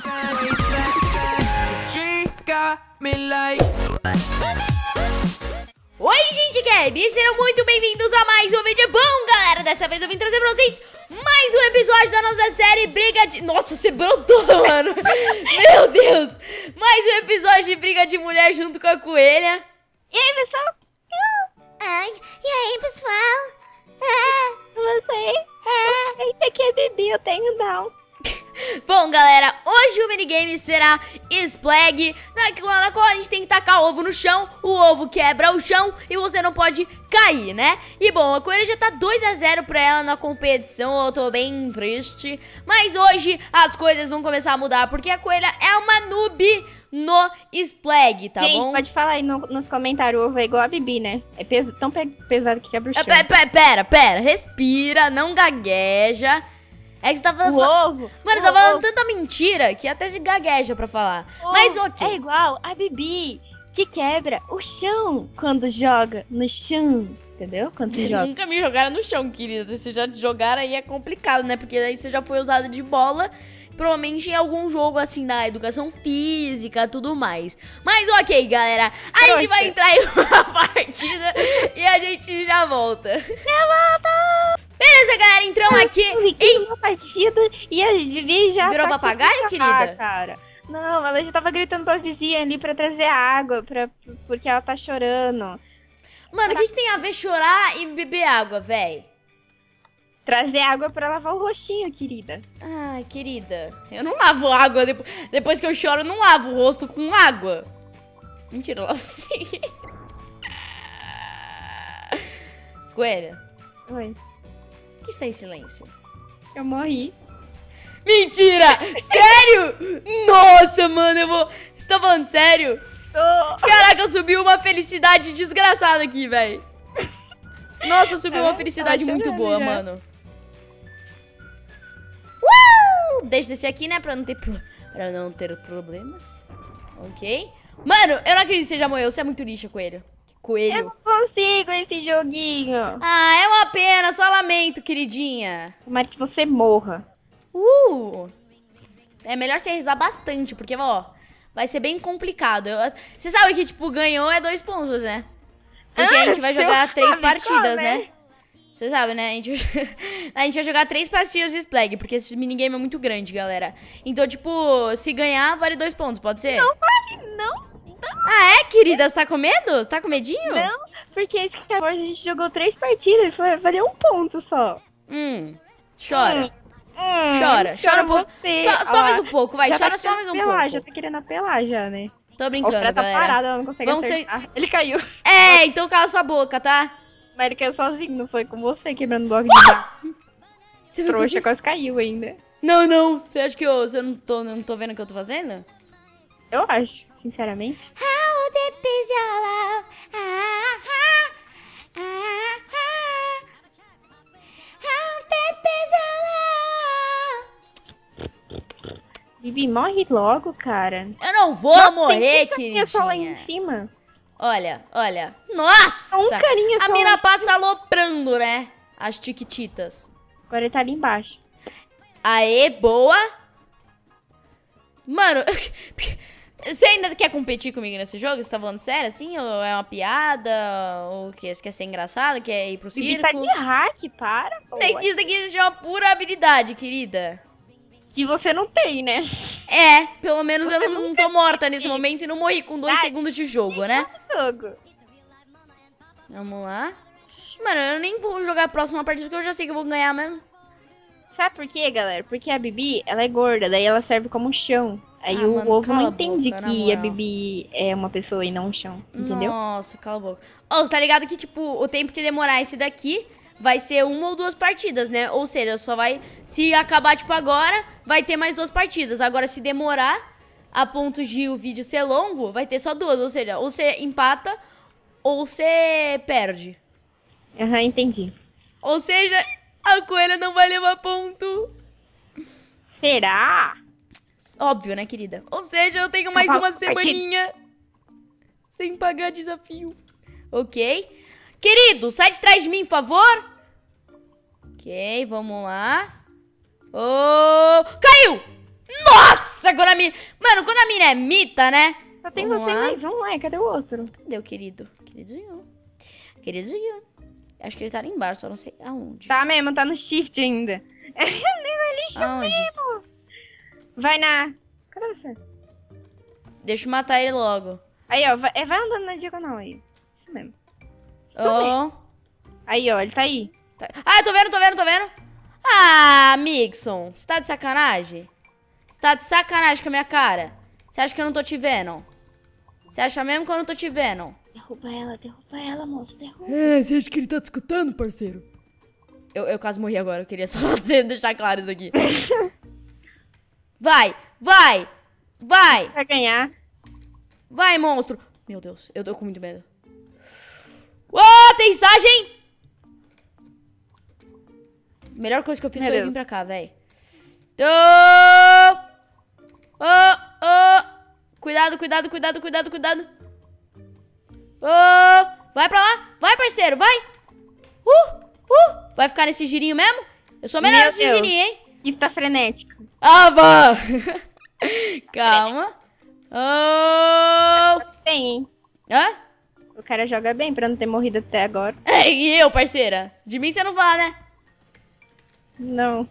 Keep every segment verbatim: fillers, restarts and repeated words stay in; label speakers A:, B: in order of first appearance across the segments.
A: Oi, gente, Gabi, sejam muito bem-vindos a mais um vídeo. Bom, galera, dessa vez eu vim trazer pra vocês mais um episódio da nossa série Briga de... Nossa, você brotou, mano. Meu Deus. Mais um episódio de Briga de Mulher junto com a Coelha.
B: E aí, pessoal?
C: Ai, e aí, pessoal? Ah,
B: Você?
C: ah.
B: Esse aqui é Bibi, eu tenho down.
A: Bom, galera, hoje o minigame será Splag, na, na qual a gente tem que tacar ovo no chão, o ovo quebra o chão e você não pode cair, né? E bom, a Coelha já tá dois a zero pra ela na competição, eu tô bem triste. Mas hoje as coisas vão começar a mudar, porque a Coelha é uma noob no Splag, tá
B: Gente,
A: bom?
B: pode falar aí no, nos comentários, o ovo é igual a Bibi, né? É peso, tão pe pesado que quebra o chão.
A: É, pera, pera, pera, respira, não gagueja. É que você tá falando...
B: O ovo.
A: Mano,
B: o
A: tá falando
B: ovo.
A: tanta mentira que até se gagueja pra falar.
B: O
A: Mas
B: ovo
A: ok.
B: É igual a Bibi, que quebra o chão quando joga no chão. Entendeu? Quando você joga.
A: Nunca me jogaram no chão, querida. Se já te jogaram aí é complicado, né? Porque aí você já foi usada de bola, provavelmente em algum jogo assim da educação física, tudo mais. Mas ok, galera. A gente vai entrar em uma partida e a gente já volta.
B: Já volta!
A: Beleza, galera, entramos aqui
B: em uma partida e a Bibi já
A: Virou
B: tá
A: papagaio,
B: com-
A: querida?
B: Ah, cara. Não, ela já tava gritando pra vizinha ali pra trazer água, pra, porque ela tá chorando.
A: Mano, o que, que tem a ver chorar e beber água, véi?
B: Trazer água pra lavar o rostinho, querida.
A: Ai, querida, eu não lavo água. Depois, depois que eu choro, eu não lavo o rosto com água. Mentira, eu lavo sim. Coelha,
B: Oi.
A: por que está em silêncio?
B: Eu morri.
A: Mentira! Sério? Nossa, mano, eu vou... Você tá falando sério?
B: Tô.
A: Caraca, subiu uma felicidade desgraçada aqui, velho. Nossa, subiu uma felicidade
B: Tava
A: muito
B: chorando
A: boa,
B: já.
A: mano. Uh! Deixa eu descer aqui, né, pra não ter, pro... pra não ter problemas. Ok. Mano, eu não acredito que você já morreu. Você é muito lixa, coelho.
B: Eu
A: Coelho.
B: não consigo esse joguinho.
A: Ah, é uma pena. Só lamento, queridinha.
B: Tomara que você morra.
A: Uh! É melhor você rezar bastante, porque, ó, vai ser bem complicado. Eu- Você sabe que, tipo, ganhou é dois pontos, né? Porque a
B: Ah,
A: gente vai
B: seu
A: jogar três
B: amigo,
A: partidas,
B: né?
A: né? Você sabe, né? A gente... a gente vai jogar três partidas de Splag, porque esse minigame é muito grande, galera. Então, tipo, se ganhar, vale dois pontos, pode ser?
B: Não vale, não.
A: Ah, é, querida? Você tá com medo? Você tá com medinho?
B: Não, porque esse que acabou, a gente jogou três partidas e foi- valeu um ponto só.
A: Hum, chora.
B: Hum, hum,
A: Chora, chora um pouco.
B: você.
A: Só, só
B: Ó,
A: mais um pouco, vai.
B: já
A: Chora
B: tá
A: só mais um
B: querendo apelar,
A: pouco.
B: Já tá querendo apelar já, né?
A: Tô
B: O
A: brincando,
B: Fred tá
A: galera.
B: parado, ela não consegue
A: Vamos ser-
B: acertar. Ele caiu.
A: É, então cala sua boca, tá?
B: Mas ele caiu sozinho, não foi com você quebrando o bloco de barro.
A: Você viu o que eu
B: Trouxa,
A: fiz?
B: quase caiu ainda.
A: Não, não. Você acha que eu, você eu não, tô, não tô vendo o que eu tô fazendo?
B: Eu acho, sinceramente.
C: How deep is your love? Ah, ah, ah, ah. How deep is your love?
B: Bibi, morre logo, cara.
A: Eu não vou
B: Nossa,
A: morrer,
B: tem um carinha só lá em
A: queridinha.
B: cima.
A: Olha, olha. Nossa!
B: Um carinha
A: A
B: só
A: mina
B: lá.
A: passa aloprando, né? As tiquititas.
B: Agora ele tá ali embaixo.
A: Aê, boa. Mano, você ainda quer competir comigo nesse jogo? Você tá falando sério, assim? Ou é uma piada? Ou o quê? Você quer ser engraçado? Quer ir pro
B: Bibi
A: circo?
B: tá de hack, para. pô.
A: Isso daqui existe uma pura habilidade, querida.
B: Que você não tem, né?
A: É, pelo menos eu não, não tô morta nesse momento e não morri com dois
B: Ai.
A: segundos de jogo, né?
B: Jogo.
A: Vamos lá. Mano, eu nem vou jogar a próxima partida porque eu já sei que eu vou ganhar mesmo.
B: Sabe por quê, galera? Porque a Bibi, ela é gorda, daí ela serve como chão. Aí
A: Ah,
B: o
A: mano,
B: ovo
A: cala
B: não
A: a
B: entende
A: boca, na
B: que a
A: moral.
B: Bibi é uma pessoa e não um chão, entendeu?
A: Nossa, cala a boca. Ó, você tá ligado que, tipo, o tempo que demorar esse daqui vai ser uma ou duas partidas, né? Ou seja, só vai... Se acabar, tipo, agora, vai ter mais duas partidas. Agora, se demorar a ponto de o vídeo ser longo, vai ter só duas. Ou seja, ou você empata ou você perde.
B: Aham, entendi.
A: Ou seja, a coelha não vai levar ponto.
B: Será?
A: Óbvio, né, querida? Ou seja, eu tenho mais uma semaninha sem pagar desafio. Ok? Querido, sai de trás de mim, por favor. Ok, vamos lá. Oh, caiu! Nossa, Konami. Mano, Konami é mita, né?
B: Só tem
A: Vamos
B: você
A: lá.
B: aí. Vamos lá, cadê o outro?
A: Cadê o querido? Queridinho. Queridinho. Acho que ele tá ali embaixo, só não sei aonde.
B: Tá mesmo, tá no shift ainda. Nem vai lixo
A: Aonde?
B: mesmo. Vai na... Cadê você?
A: Deixa eu matar ele logo.
B: Aí, ó. Vai, é, vai andando na diagonal aí. Isso mesmo.
A: Ó.
B: Aí, ó. Ele tá aí.
A: Tá. Ah, tô vendo, tô vendo, tô vendo. Ah, Mixon. Você tá de sacanagem? Você tá de sacanagem com a minha cara? Você acha que eu não tô te vendo? Você acha mesmo que eu não tô te vendo?
B: Derruba ela, derruba ela, moço. Derruba.
A: É, você acha que ele tá te escutando, parceiro? Eu, eu quase morri agora, eu queria só deixar claro isso aqui. Vai, vai, vai,
B: Vai ganhar.
A: vai, monstro. Meu Deus, eu tô com muito medo. Uou, tensagem! Melhor coisa que eu fiz
B: Meu
A: foi
B: Deus.
A: vir pra cá, véi. Oh, oh, oh. Cuidado, cuidado, cuidado, cuidado, cuidado. Oh, vai pra lá, vai, parceiro, vai. Uh, uh. Vai ficar nesse girinho mesmo? Eu sou melhor
B: Meu
A: nesse
B: Deus.
A: girinho, hein?
B: Isso tá frenético.
A: Ah, vá. Calma. Oh.
B: Bem, hein?
A: Hã?
B: O cara joga bem pra não ter morrido até agora.
A: É, e eu, parceira? De mim você não fala, né?
B: Não.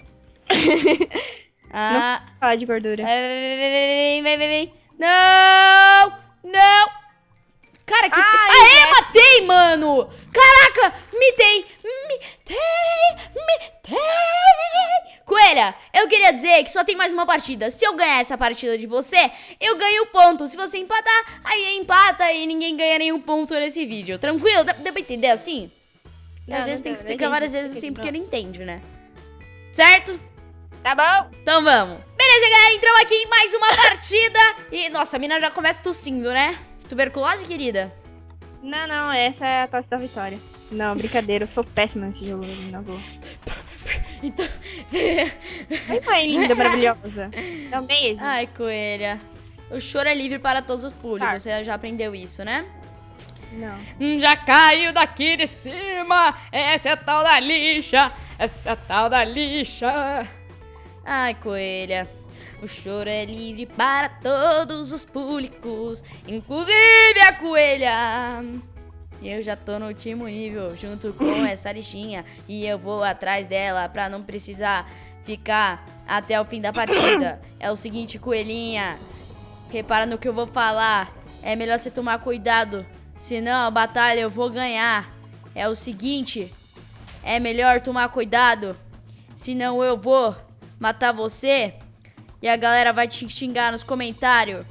A: Ah.
B: Fala de gordura.
A: Vem, vem, vem, vem, vem. Não! Não! Cara, que...
B: Ai,
A: Aê,
B: né?
A: matei, mano! Caraca! Mitei! Mitei! Mitei! Coelha, eu queria dizer que só tem mais uma partida. Se eu ganhar essa partida de você, eu ganho ponto. Se você empatar, aí empata e ninguém ganha nenhum ponto nesse vídeo. Tranquilo? Dá, dá pra entender assim?
B: Não,
A: Às vezes
B: não
A: tem
B: dá,
A: que
B: não
A: explicar várias
B: entendi.
A: vezes assim, porque
B: Não.
A: não entende, né? Certo?
B: Tá bom?
A: Então vamos. Beleza, galera, entramos aqui em mais uma partida. E, nossa, a mina já começa tossindo, né? Tuberculose, querida?
B: Não, não. Essa é a tosse da vitória. Não, brincadeira. Eu sou péssima nesse jogo. Não vou.
A: Então...
B: Oi, mãe linda, maravilhosa. É um beijo.
A: Ai, coelha. O choro é livre para todos os públicos.
B: Tá.
A: Você já aprendeu isso, né?
B: Não.
A: Hum, Já caiu daqui de cima. Essa é a tal da lixa. Essa é a tal da lixa. Ai, coelha. O choro é livre para todos os públicos, inclusive a coelha. E eu já tô no último nível, junto com essa lixinha. E eu vou atrás dela pra não precisar ficar até o fim da partida. É o seguinte, coelhinha. Repara no que eu vou falar. É melhor você tomar cuidado, senão a batalha eu vou ganhar. É o seguinte. É melhor tomar cuidado, senão eu vou matar você. E a galera vai te xingar nos comentários.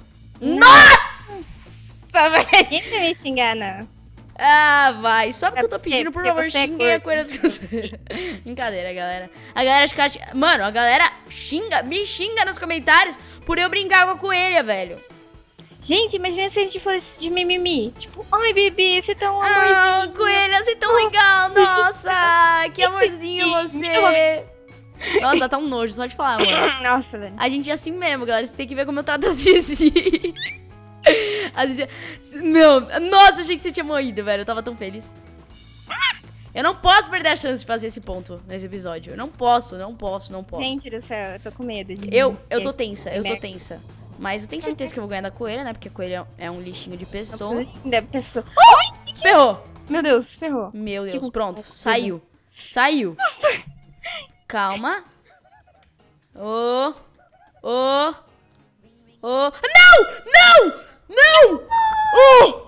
A: Nossa, velho!
B: Ninguém vai me xingar, não.
A: Ah, vai. Só porque eu tô
B: É porque-
A: pedindo, por
B: porque
A: favor,
B: você é
A: xinguem a
B: gordo.
A: coisa dos vocês. Brincadeira, galera. A galera acho que ela xinga- Mano, a galera xinga, me xinga nos comentários por eu brincar com a coelha, velho.
B: Gente, imagina se a gente fosse de mimimi. Tipo, ai, bebê, você tá um
A: Ah,
B: amorzinho.
A: coelha, você é tão legal. Nossa, que amorzinho você. Nossa, dá tão nojo, só de falar, mano.
B: Nossa, velho.
A: A gente é assim mesmo, galera. Você tem que ver como eu trato a Zizi. A Zizi... Não, nossa, achei que você tinha morrido, velho. Eu tava tão feliz. Eu não posso perder a chance de fazer esse ponto nesse episódio. Eu não posso, não posso, não posso.
B: Gente do céu, eu tô com medo. De
A: Eu, eu tô tensa, eu tô
B: Né?
A: tensa. Mas eu tenho certeza que eu vou ganhar da coelha, né? Porque a coelha é um lixinho de pessoa.
B: Da pessoa.
A: Ferrou!
B: Meu Deus, ferrou.
A: Meu Deus,
B: Que
A: pronto.
B: coisa.
A: Saiu. Saiu. Calma. Ô. Ô. Ô. Não! Não! Não! Oh!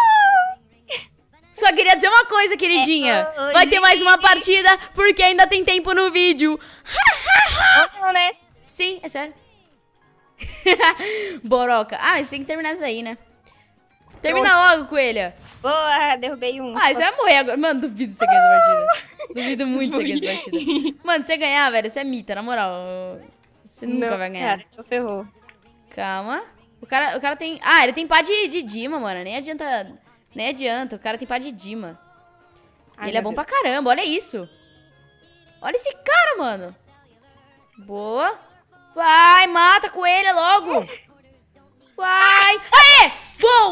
A: Só queria dizer uma coisa, queridinha. Vai ter mais uma partida, porque ainda tem tempo no vídeo.
B: Não, né?
A: Sim, é sério. Boroca. Ah, mas tem que terminar isso aí, né? Termina logo, coelha.
B: Boa, derrubei um.
A: Ah, você vai morrer agora. Mano, duvido você ganhar essa partida. Duvido muito você ganhar essa partida. Mano, se você ganhar, velho, você é mita, na moral. Você nunca
B: Não,
A: vai ganhar.
B: Cara, ferrou.
A: Calma. O cara, o cara tem... Ah, ele tem pá de, de Dima, mano. Nem adianta... Nem adianta. O cara tem pá de Dima.
B: Ai,
A: E ele é
B: meu
A: bom
B: Deus.
A: pra caramba. Olha isso. Olha esse cara, mano. Boa. Vai, mata a coelha logo. Vai. Aê! Boa!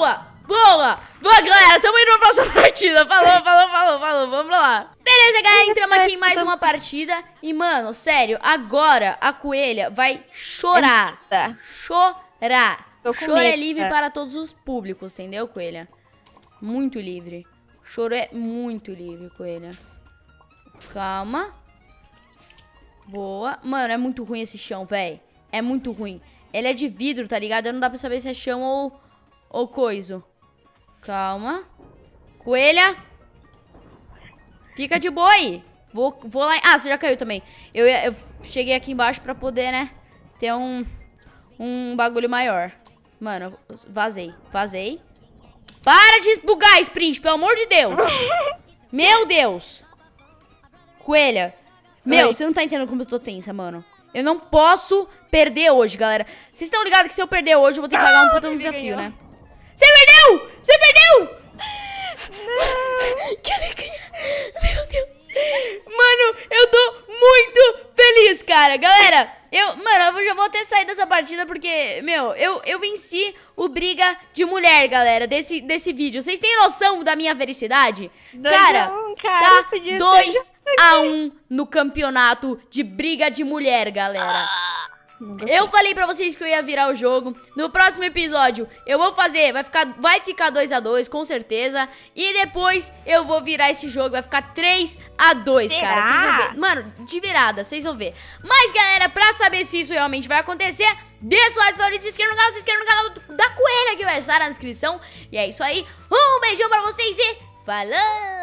A: Boa! Boa, galera, tamo indo pra próxima partida. Falou, falou, falou, falou, vamos lá. Beleza, galera, entramos aqui em mais uma partida. E, mano, sério, agora a coelha vai chorar.
B: Tá.
A: Chorar.
B: Tô com
A: Choro é
B: medo,
A: livre
B: tá?
A: para todos os públicos, entendeu, coelha? Muito livre. Choro é muito livre, coelha. Calma. Boa. Mano, é muito ruim esse chão, velho. É muito ruim. Ele é de vidro, tá ligado? Não dá pra saber se é chão ou, ou coiso. Calma. Coelha. Fica de boa aí. Vou, vou lá... Ah, você já caiu também. Eu, eu cheguei aqui embaixo pra poder, né? Ter um, um bagulho maior. Mano, vazei. Vazei. Para de bugar, Sprint, pelo amor de Deus. Meu Deus. Coelha. Meu,
B: Oi.
A: você não tá entendendo como eu tô tensa, mano. Eu não posso perder hoje, galera. Vocês estão ligados que se eu perder hoje, eu vou ter que pagar um puta no desafio, né? Você perdeu! Você perdeu! Não. Que alegria! Meu Deus! Mano, eu tô muito feliz, cara. Galera, eu... Mano, eu já vou até sair dessa partida porque, meu, eu, eu venci o Briga de Mulher, galera, desse, desse vídeo. Vocês têm noção da minha felicidade?
B: Dois
A: Cara,
B: a um, cara,
A: tá
B: podia
A: dois
B: ser-
A: a um no campeonato de Briga de Mulher, galera. Eu falei pra vocês que eu ia virar o jogo. No próximo episódio eu vou fazer, vai ficar vai ficar dois a dois, com certeza. E depois eu vou virar esse jogo, vai ficar três a dois, cara. Vocês vão ver. Mano, de virada, vocês vão ver. Mas, galera, pra saber se isso realmente vai acontecer, deixa o like favorito, se inscreva no canal, se inscreva no canal do- da Coelha, que vai estar na descrição. E é isso aí. Um beijão pra vocês e falou!